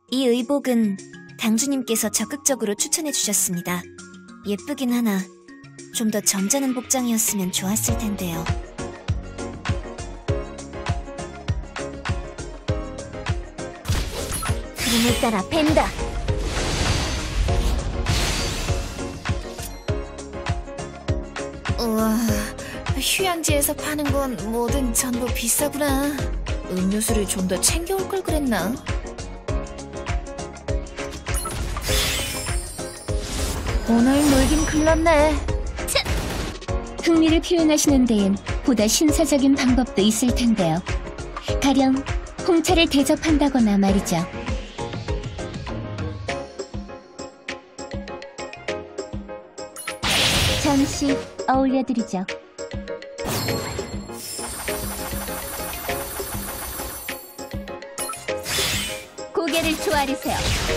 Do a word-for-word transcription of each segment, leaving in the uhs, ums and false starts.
이 의복은 당주님께서 적극적으로 추천해 주셨습니다. 예쁘긴 하나 좀 더 점잖은 복장이었으면 좋았을 텐데요. 흐름을 따라 벤다! 우와, 휴양지에서 파는 건 뭐든 전부 비싸구나. 음료수를 좀 더 챙겨올 걸 그랬나? 오늘 놀긴 글렀네. 흥미를 표현하시는 데엔 보다 신사적인 방법도 있을 텐데요. 가령 홍차를 대접한다거나 말이죠. 잠시 어울려드리죠. 고개를 조아리세요.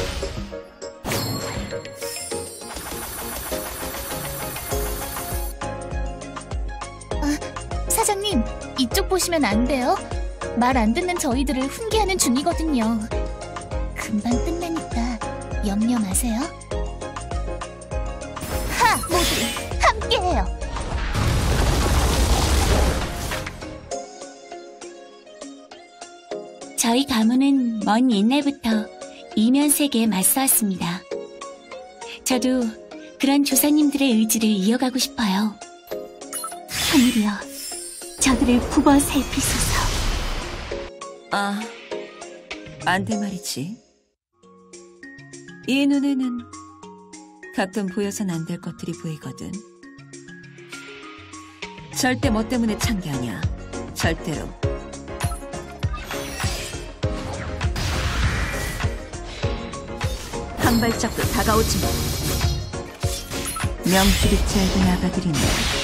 사장님, 이쪽 보시면 안 돼요? 말 안 듣는 저희들을 훈계하는 중이거든요. 금방 끝나니까 염려 마세요. 하! 모두 함께해요. 저희 가문은 먼 옛날부터 이면세계에 맞서왔습니다. 저도 그런 조상님들의 의지를 이어가고 싶어요. 하늘이여, 저들을 굽어 살피소서. 아, 안 돼 말이지. 이 눈에는 가끔 보여선 안 될 것들이 보이거든. 절대 뭐 때문에 찬 게 아니야. 절대로. 한 발짝도 다가오지 마. 명줄이 짧은 아가들이네.